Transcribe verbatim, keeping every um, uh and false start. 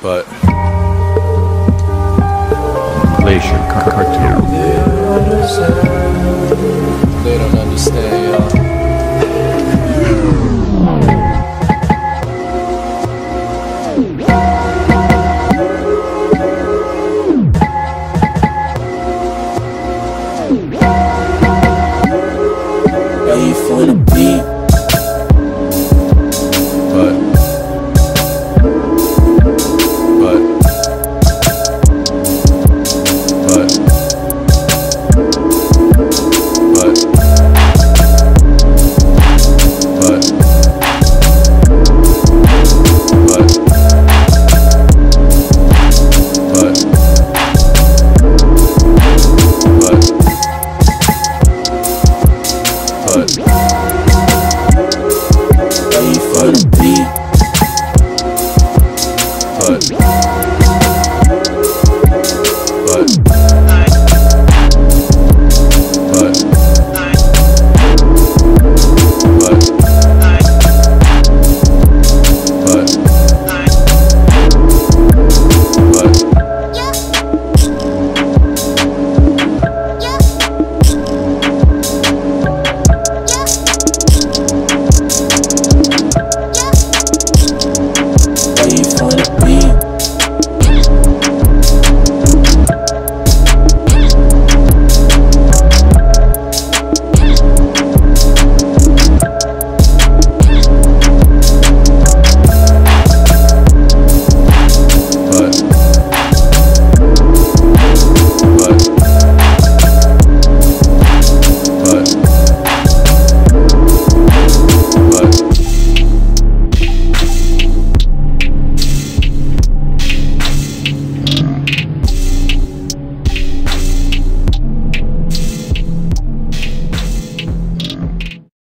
but Glacier Cartel. they don't understand, y'all. Wait for the beat. But, but, but, but, but, but, but, but, but. Wait for the beat. But